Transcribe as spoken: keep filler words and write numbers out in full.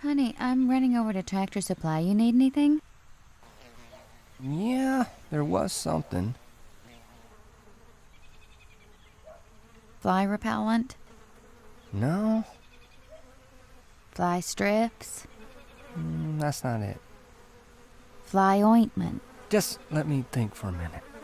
Honey, I'm running over to Tractor Supply. You need anything? Yeah, there was something. Fly repellent? No, Fly strips? mm, that's not it. Fly ointment? Just let me think for a minute.